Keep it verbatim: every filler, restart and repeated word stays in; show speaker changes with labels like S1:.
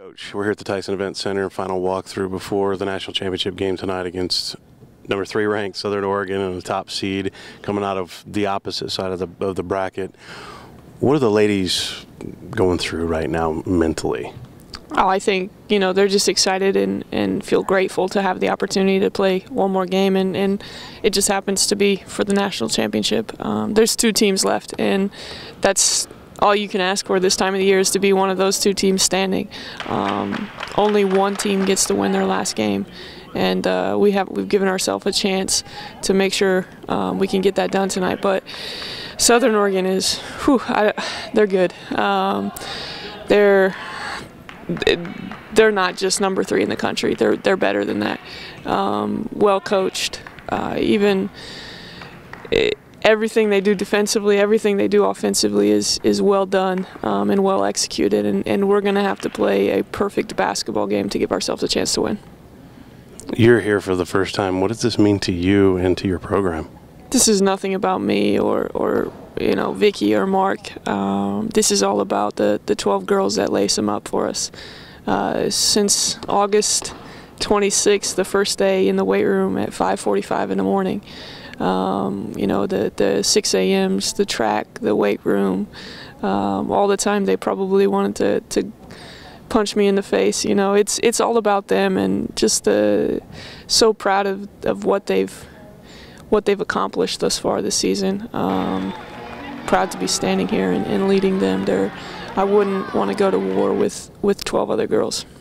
S1: Coach, we're here at the Tyson Events Center, final walkthrough before the national championship game tonight against number three ranked Southern Oregon and the top seed coming out of the opposite side of the, of the bracket. What are the ladies going through right now mentally?
S2: Oh, I think, you know, they're just excited and, and feel grateful to have the opportunity to play one more game, and, and it just happens to be for the national championship. Um, there's two teams left, and that's all you can ask for this time of the year, is to be one of those two teams standing. Um, only one team gets to win their last game, and uh, we have we've given ourselves a chance to make sure um, we can get that done tonight. But Southern Oregon is, whew, I, they're good. Um, they're they're not just number three in the country. They're they're better than that. Um, well coached, uh, even. It, Everything they do defensively, everything they do offensively is is well done um, and well executed, and, and we're going to have to play a perfect basketball game to give ourselves a chance to win.
S1: You're here for the first time. What does this mean to you and to your program?
S2: This is nothing about me or, or you know, Vicky or Mark. Um, this is all about the, the twelve girls that lace them up for us. Uh, since August twenty-sixth, the first day in the weight room at five forty-five in the morning, Um, you know, the, the six A Ms, the track, the weight room, um, all the time they probably wanted to, to punch me in the face. You know, it's it's all about them, and just uh, so proud of, of what they've what they've accomplished thus far this season. Um, proud to be standing here and, and leading them. They're, I wouldn't want to go to war with, with twelve other girls.